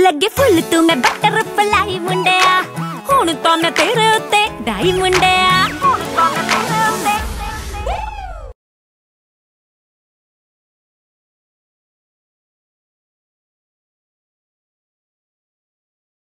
लगे फुल तू मैं बटरफ्लाई मुंडिया, हुण तां मैं तेरे उत्ते डाई मुंडिया।